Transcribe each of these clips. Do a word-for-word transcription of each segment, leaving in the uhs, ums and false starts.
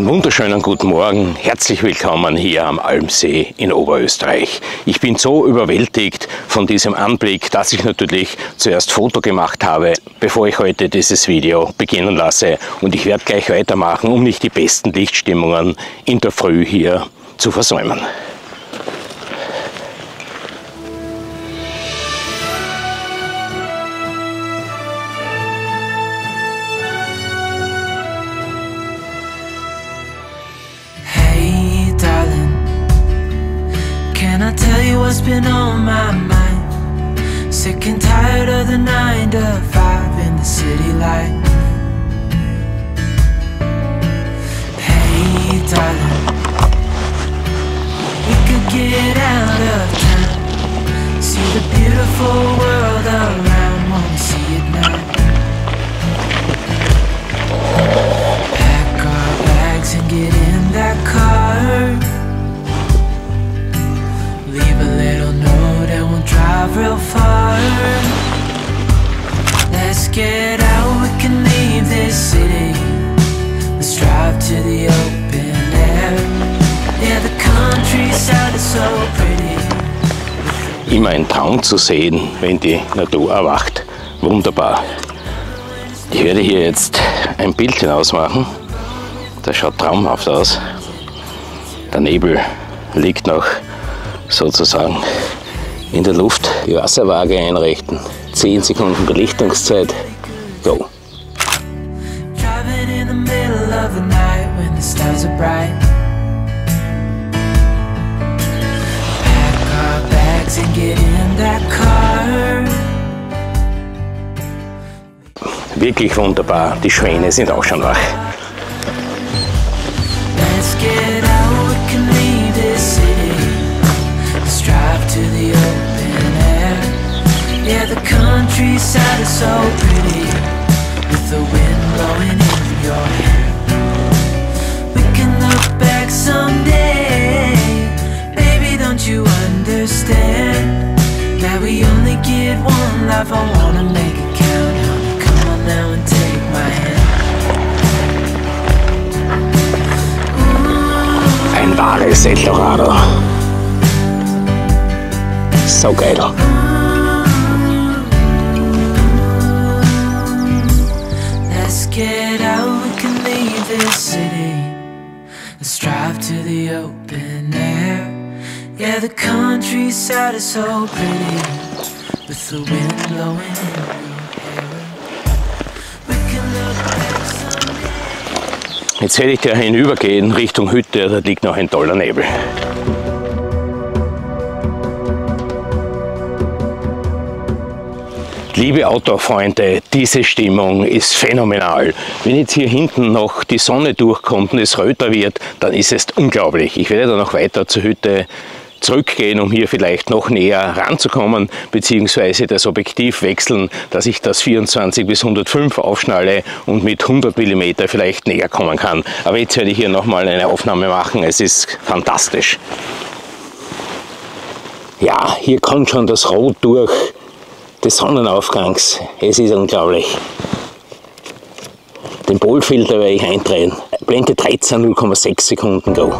wunderschönen guten Morgen, herzlich willkommen hier am Almsee in Oberösterreich. Ich bin so überwältigt von diesem Anblick, dass ich natürlich zuerst Foto gemacht habe, bevor ich heute dieses Video beginnen lasse. Und ich werde gleich weitermachen, um nicht die besten Lichtstimmungen in der Früh hier zu versäumen. Can I tell you what's been on my mind? Sick and tired of the nine to five in the city life. Hey darling, we could get out of town, see the beautiful world around, wanna see it now. Pack our bags and get in that car, leave a little note and we'll drive real far. Let's get out, we can leave this city. Let's drive to the open air. Yeah, the countryside is so pretty. Immer ein Traum zu sehen, wenn die Natur erwacht. Wunderbar. Ich werde hier jetzt ein Bildchen ausmachen. Das schaut traumhaft aus. Der Nebel liegt noch sozusagen in der Luft. Die Wasserwaage einrichten. zehn Sekunden Belichtungszeit. Go! Driving in the middle of the night when the stars are bright. Pack our bags and get in that car. Wirklich wunderbar. Die Schwäne sind auch schon wach. Let's get out, we can leave this city. Let's drive to the open air. Yeah, the countryside is so pretty, with the wind blowing in your hair. We can look back someday, baby, don't you understand that we only get one life? I wanna make it count, honey, come on now and take my hand. Ein wahres Eldorado. So geil. Let's get out, we can leave this city. Let's drive to the open air. Yeah, the countryside is so pretty, with the wind blowing in your hair. We can look back someday. Jetzt werde ich da hinübergehen Richtung Hütte, da liegt noch ein toller Nebel. Liebe Outdoor-Freunde, diese Stimmung ist phänomenal. Wenn jetzt hier hinten noch die Sonne durchkommt und es röter wird, dann ist es unglaublich. Ich werde dann noch weiter zur Hütte zurückgehen, um hier vielleicht noch näher ranzukommen, beziehungsweise das Objektiv wechseln, dass ich das vierundzwanzig bis hundertfünf aufschnalle und mit hundert Millimeter vielleicht näher kommen kann. Aber jetzt werde ich hier nochmal eine Aufnahme machen. Es ist fantastisch. Ja, hier kommt schon das Rot durch des Sonnenaufgangs. Es ist unglaublich. Den Polfilter werde ich eindrehen. Blende dreizehn, null Komma sechs Sekunden, go.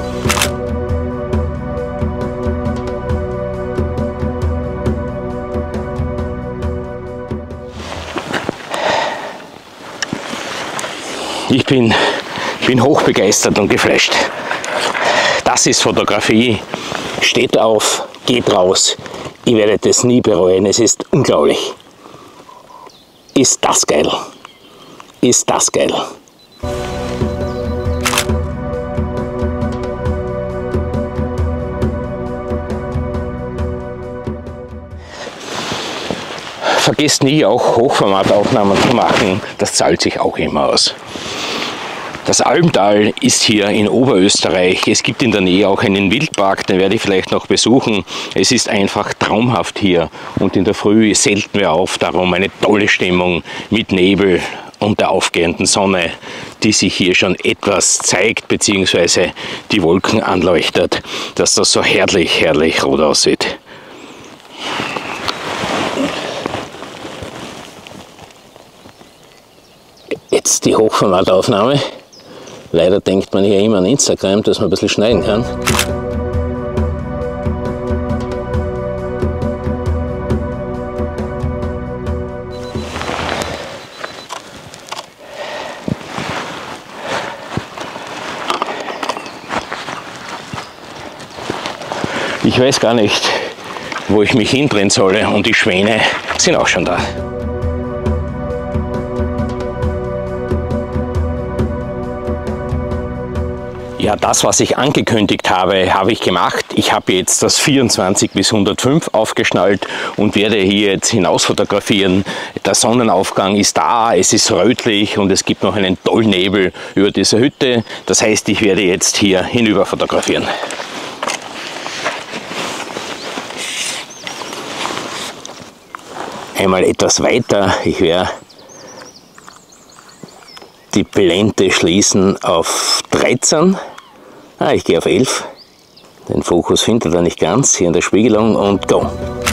Ich bin, bin hochbegeistert und geflasht. Das ist Fotografie. Steht auf, geht raus. Ich werde das nie bereuen. Es ist unglaublich. Ist das geil. Ist das geil. Vergesst nie, auch Hochformataufnahmen zu machen. Das zahlt sich auch immer aus. Das Almtal ist hier in Oberösterreich. Es gibt in der Nähe auch einen Wildpark, den werde ich vielleicht noch besuchen. Es ist einfach traumhaft hier und in der Früh selten wir auf, darum eine tolle Stimmung mit Nebel und der aufgehenden Sonne, die sich hier schon etwas zeigt, beziehungsweise die Wolken anleuchtet, dass das so herrlich, herrlich rot aussieht. Jetzt die Hochformataufnahme. Leider denkt man hier immer an Instagram, dass man ein bisschen schneiden kann. Ich weiß gar nicht, wo ich mich hindrehen soll, und die Schwäne sind auch schon da. Ja, das, was ich angekündigt habe, habe ich gemacht. Ich habe jetzt das vierundzwanzig bis hundertfünf aufgeschnallt und werde hier jetzt hinaus fotografieren. Der Sonnenaufgang ist da, es ist rötlich und es gibt noch einen tollen Nebel über dieser Hütte. Das heißt, ich werde jetzt hier hinüber fotografieren. Einmal etwas weiter, ich werde die Blende schließen auf dreizehn, ah, ich gehe auf elf, den Fokus findet er nicht ganz, hier in der Spiegelung und go!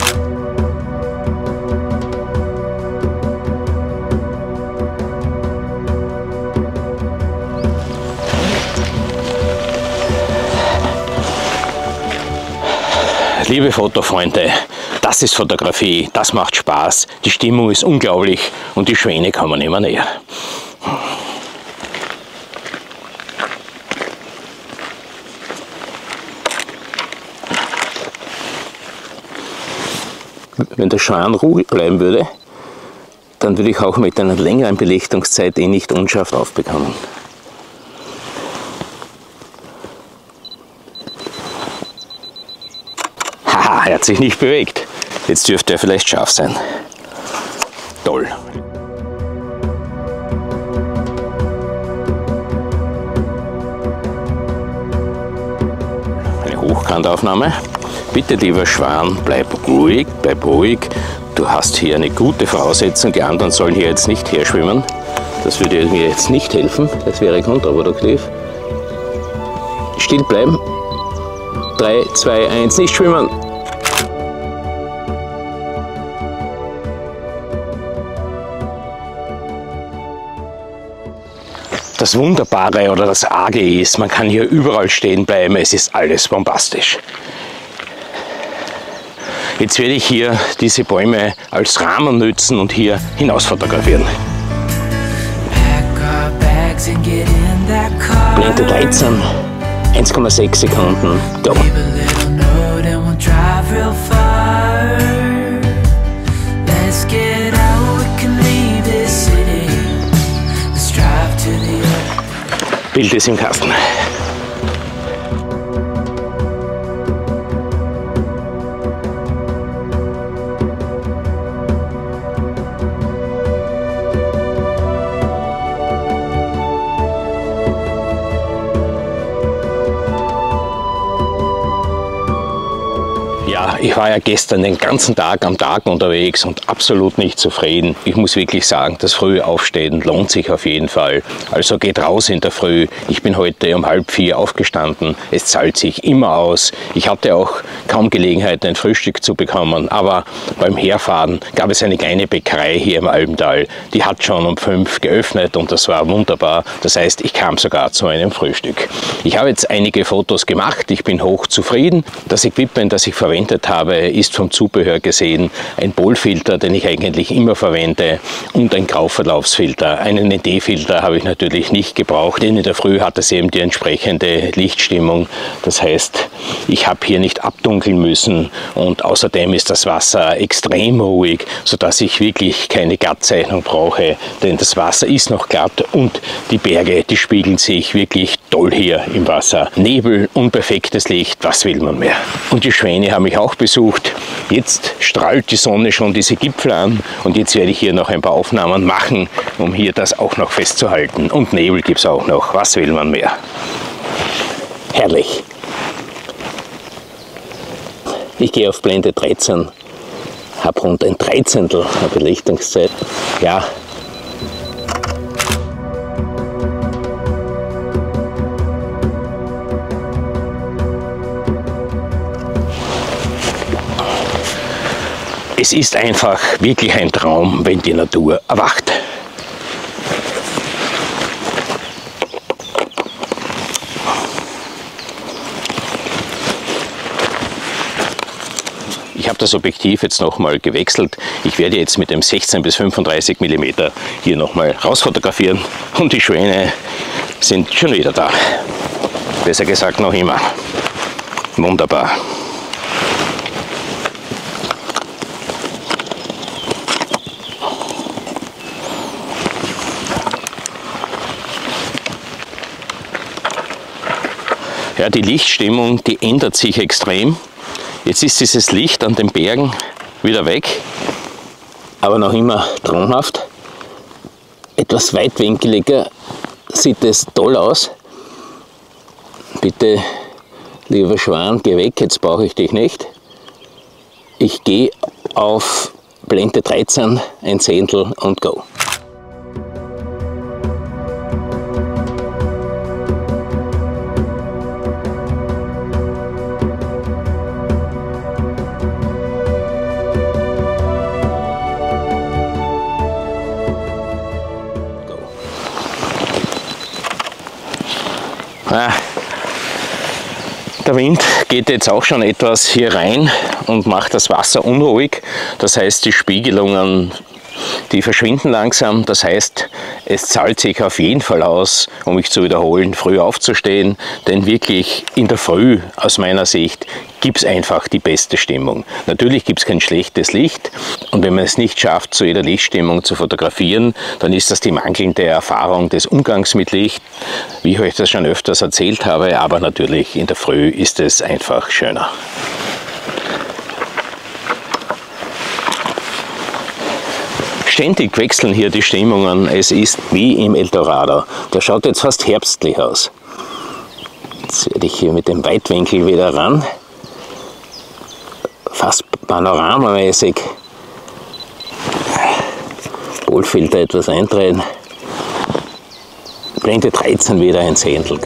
Liebe Fotofreunde, das ist Fotografie, das macht Spaß, die Stimmung ist unglaublich und die Schwäne kommen immer näher. Wenn der Schwan ruhig bleiben würde, dann würde ich auch mit einer längeren Belichtungszeit eh nicht unscharf aufbekommen. Haha, er hat sich nicht bewegt. Jetzt dürfte er vielleicht scharf sein. Toll. Eine Hochkantaufnahme. Bitte, lieber Schwan, bleib ruhig, bleib ruhig. Du hast hier eine gute Voraussetzung. Die anderen sollen hier jetzt nicht herschwimmen. Das würde mir jetzt nicht helfen. Das wäre kontraproduktiv. Still bleiben. drei, zwei, eins, nicht schwimmen. Das Wunderbare oder das Arge ist, man kann hier überall stehen bleiben. Es ist alles bombastisch. Jetzt werde ich hier diese Bäume als Rahmen nutzen und hier hinaus fotografieren. Blende dreizehn, eins Komma sechs Sekunden, go! Bild ist im Kasten. Ja, ich war ja gestern den ganzen Tag am Tag unterwegs und absolut nicht zufrieden. Ich muss wirklich sagen, das frühe Aufstehen lohnt sich auf jeden Fall. Also geht raus in der Früh. Ich bin heute um halb vier aufgestanden. Es zahlt sich immer aus. Ich hatte auch kaum Gelegenheit, ein Frühstück zu bekommen. Aber beim Herfahren gab es eine kleine Bäckerei hier im Alpental. Die hat schon um fünf geöffnet und das war wunderbar. Das heißt, ich kam sogar zu einem Frühstück. Ich habe jetzt einige Fotos gemacht. Ich bin hoch zufrieden. Das Equipment, das ich verwendet habe, ist vom Zubehör gesehen ein Polfilter, den ich eigentlich immer verwende, und ein Grauverlaufsfilter. Einen N D-Filter habe ich natürlich nicht gebraucht, denn in der Früh hat es eben die entsprechende Lichtstimmung. Das heißt, ich habe hier nicht abdunkeln müssen und außerdem ist das Wasser extrem ruhig, sodass ich wirklich keine Glattzeichnung brauche, denn das Wasser ist noch glatt und die Berge, die spiegeln sich wirklich toll hier im Wasser. Nebel, unperfektes Licht, was will man mehr? Und die Schwäne haben mich auch besucht. Jetzt strahlt die Sonne schon diese Gipfel an und jetzt werde ich hier noch ein paar Aufnahmen machen, um hier das auch noch festzuhalten. Und Nebel gibt es auch noch. Was will man mehr? Herrlich. Ich gehe auf Blende dreizehn, habe rund ein Dreizehntel der Belichtungszeit. Ja. Es ist einfach wirklich ein Traum, wenn die Natur erwacht. Ich habe das Objektiv jetzt nochmal gewechselt. Ich werde jetzt mit dem sechzehn bis fünfunddreißig Millimeter hier nochmal rausfotografieren und die Schwäne sind schon wieder da. Besser gesagt noch immer. Wunderbar. Ja, die Lichtstimmung, die ändert sich extrem. Jetzt ist dieses Licht an den Bergen wieder weg, aber noch immer traumhaft. Etwas weitwinkeliger sieht es toll aus. Bitte, lieber Schwan, geh weg, jetzt brauche ich dich nicht. Ich gehe auf Blende dreizehn, ein Zehntel und go. Ah, der Wind geht jetzt auch schon etwas hier rein und macht das Wasser unruhig. Das heißt, die Spiegelungen, die verschwinden langsam. Das heißt, es zahlt sich auf jeden Fall aus, um mich zu wiederholen, früh aufzustehen. Denn wirklich in der Früh, aus meiner Sicht, gibt es einfach die beste Stimmung. Natürlich gibt es kein schlechtes Licht. Und wenn man es nicht schafft, zu jeder Lichtstimmung zu fotografieren, dann ist das die mangelnde Erfahrung des Umgangs mit Licht, wie ich euch das schon öfters erzählt habe. Aber natürlich in der Früh ist es einfach schöner. Ständig wechseln hier die Stimmungen. Es ist wie im Eldorado. Der schaut jetzt fast herbstlich aus. Jetzt werde ich hier mit dem Weitwinkel wieder ran. Fast panoramamäßig. Polfilter etwas eindrehen. Blende dreizehn wieder ein Zehntel.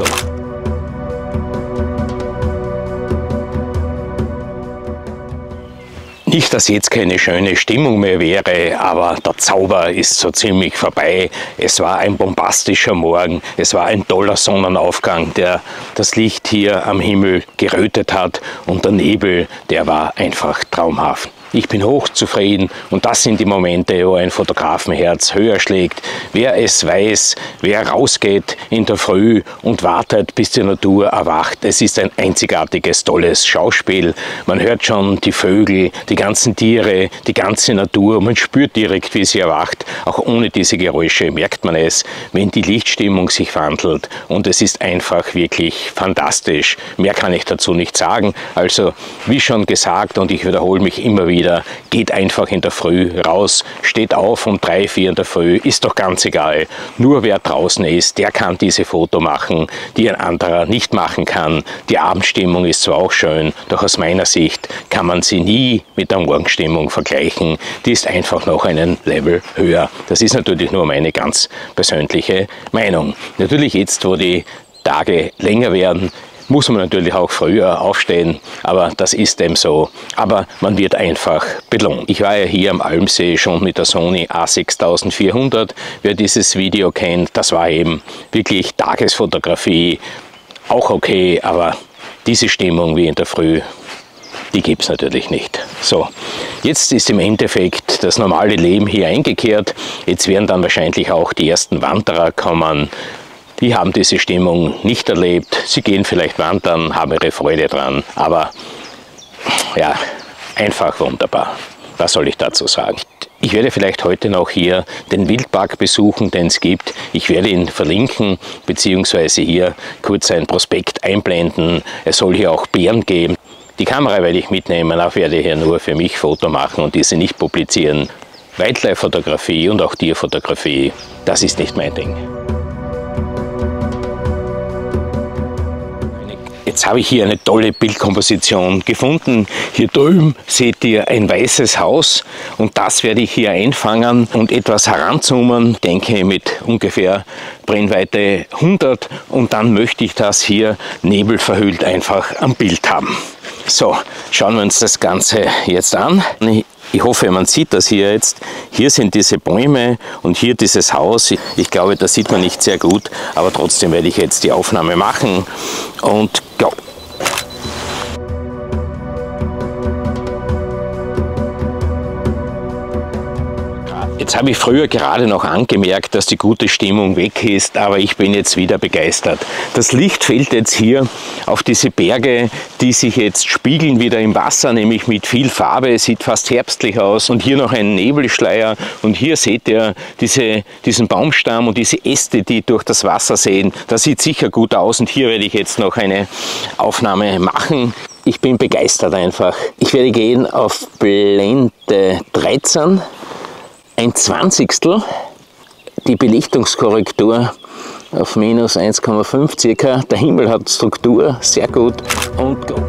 Nicht, dass jetzt keine schöne Stimmung mehr wäre, aber der Zauber ist so ziemlich vorbei. Es war ein bombastischer Morgen, es war ein toller Sonnenaufgang, der das Licht hier am Himmel gerötet hat, und der Nebel, der war einfach traumhaft. Ich bin hochzufrieden, und das sind die Momente, wo ein Fotografenherz höher schlägt. Wer es weiß, wer rausgeht in der Früh und wartet, bis die Natur erwacht. Es ist ein einzigartiges, tolles Schauspiel. Man hört schon die Vögel, die ganzen Tiere, die ganze Natur. Man spürt direkt, wie sie erwacht. Auch ohne diese Geräusche merkt man es, wenn die Lichtstimmung sich wandelt. Und es ist einfach wirklich fantastisch. Mehr kann ich dazu nicht sagen. Also, wie schon gesagt, und ich wiederhole mich immer wieder, geht einfach in der Früh raus, steht auf um drei, vier in der Früh, ist doch ganz egal. Nur wer draußen ist, der kann diese Foto machen, die ein anderer nicht machen kann. Die Abendstimmung ist zwar auch schön, doch aus meiner Sicht kann man sie nie mit der Morgenstimmung vergleichen. Die ist einfach noch einen Level höher. Das ist natürlich nur meine ganz persönliche Meinung. Natürlich jetzt, wo die Tage länger werden, muss man natürlich auch früher aufstehen, aber das ist dem so. Aber man wird einfach belohnt. Ich war ja hier am Almsee schon mit der Sony A sechstausendvierhundert. Wer dieses Video kennt, das war eben wirklich Tagesfotografie. Auch okay, aber diese Stimmung wie in der Früh, die gibt es natürlich nicht. So, jetzt ist im Endeffekt das normale Leben hier eingekehrt. Jetzt werden dann wahrscheinlich auch die ersten Wanderer kommen. Die haben diese Stimmung nicht erlebt. Sie gehen vielleicht wandern, haben ihre Freude dran. Aber ja, einfach wunderbar. Was soll ich dazu sagen? Ich werde vielleicht heute noch hier den Wildpark besuchen, den es gibt. Ich werde ihn verlinken, beziehungsweise hier kurz ein Prospekt einblenden. Es soll hier auch Bären geben. Die Kamera werde ich mitnehmen, auch werde ich hier nur für mich Foto machen und diese nicht publizieren. Wildlife-Fotografie und auch Tierfotografie, das ist nicht mein Ding. Jetzt habe ich hier eine tolle Bildkomposition gefunden. Hier drüben seht ihr ein weißes Haus, und das werde ich hier einfangen und etwas heranzoomen, denke mit ungefähr Brennweite hundert, und dann möchte ich das hier nebelverhüllt einfach am Bild haben. So, schauen wir uns das Ganze jetzt an. Ich hoffe, man sieht das hier jetzt. Hier sind diese Bäume und hier dieses Haus. Ich glaube, das sieht man nicht sehr gut, aber trotzdem werde ich jetzt die Aufnahme machen und go! Jetzt habe ich früher gerade noch angemerkt, dass die gute Stimmung weg ist, aber ich bin jetzt wieder begeistert. Das Licht fällt jetzt hier auf diese Berge, die sich jetzt spiegeln wieder im Wasser, nämlich mit viel Farbe, sieht fast herbstlich aus. Und hier noch ein Nebelschleier und hier seht ihr diese, diesen Baumstamm und diese Äste, die durch das Wasser sehen. Das sieht sicher gut aus und hier werde ich jetzt noch eine Aufnahme machen. Ich bin begeistert einfach. Ich werde gehen auf Blende dreizehn, ein Zwanzigstel, die Belichtungskorrektur auf minus eins Komma fünf circa. Der Himmel hat Struktur, sehr gut und go.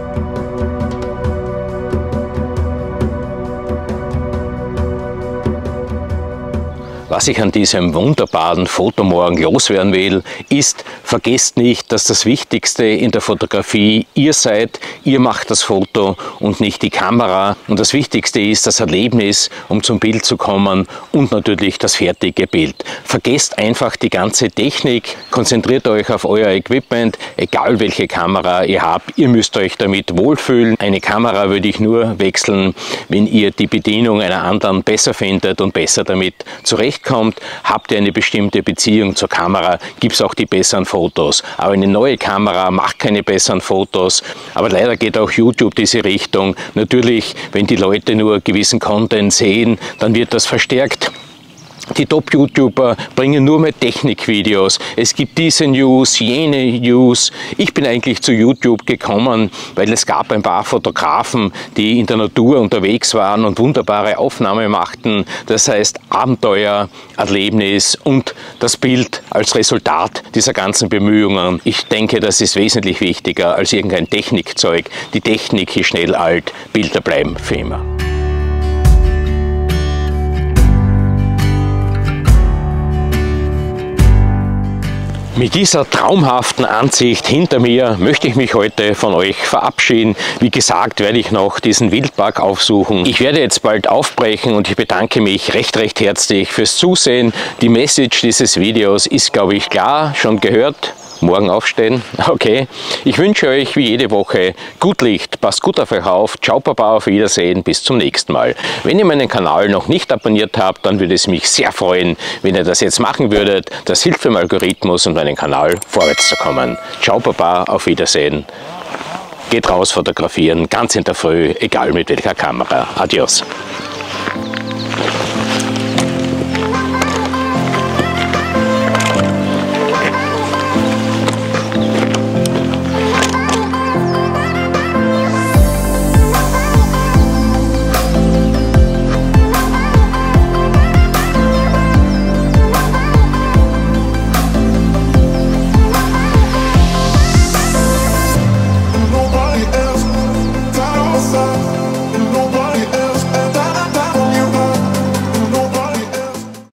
Was ich an diesem wunderbaren Fotomorgen loswerden will, ist, vergesst nicht, dass das Wichtigste in der Fotografie ihr seid, ihr macht das Foto und nicht die Kamera. Und das Wichtigste ist das Erlebnis, um zum Bild zu kommen und natürlich das fertige Bild. Vergesst einfach die ganze Technik, konzentriert euch auf euer Equipment, egal welche Kamera ihr habt, ihr müsst euch damit wohlfühlen. Eine Kamera würde ich nur wechseln, wenn ihr die Bedienung einer anderen besser findet und besser damit zurechtkommt. Kommt, habt ihr eine bestimmte Beziehung zur Kamera, gibt es auch die besseren Fotos. Aber eine neue Kamera macht keine besseren Fotos. Aber leider geht auch YouTube diese Richtung. Natürlich, wenn die Leute nur gewissen Content sehen, dann wird das verstärkt. Die Top-YouTuber bringen nur mehr Technikvideos. Es gibt diese News, jene News. Ich bin eigentlich zu YouTube gekommen, weil es gab ein paar Fotografen, die in der Natur unterwegs waren und wunderbare Aufnahmen machten. Das heißt Abenteuer, Erlebnis und das Bild als Resultat dieser ganzen Bemühungen. Ich denke, das ist wesentlich wichtiger als irgendein Technikzeug. Die Technik ist schnell alt, Bilder bleiben für immer. Mit dieser traumhaften Ansicht hinter mir möchte ich mich heute von euch verabschieden. Wie gesagt, werde ich noch diesen Wildpark aufsuchen. Ich werde jetzt bald aufbrechen und ich bedanke mich recht, recht herzlich fürs Zusehen. Die Message dieses Videos ist, glaube ich, klar, schon gehört. Morgen aufstehen. Okay. Ich wünsche euch wie jede Woche gut Licht, passt gut auf euch auf. Ciao Baba, auf Wiedersehen, bis zum nächsten Mal. Wenn ihr meinen Kanal noch nicht abonniert habt, dann würde es mich sehr freuen, wenn ihr das jetzt machen würdet. Das hilft dem Algorithmus und meinem Kanal vorwärts zu kommen. Ciao Baba, auf Wiedersehen. Geht raus fotografieren, ganz in der Früh, egal mit welcher Kamera. Adios.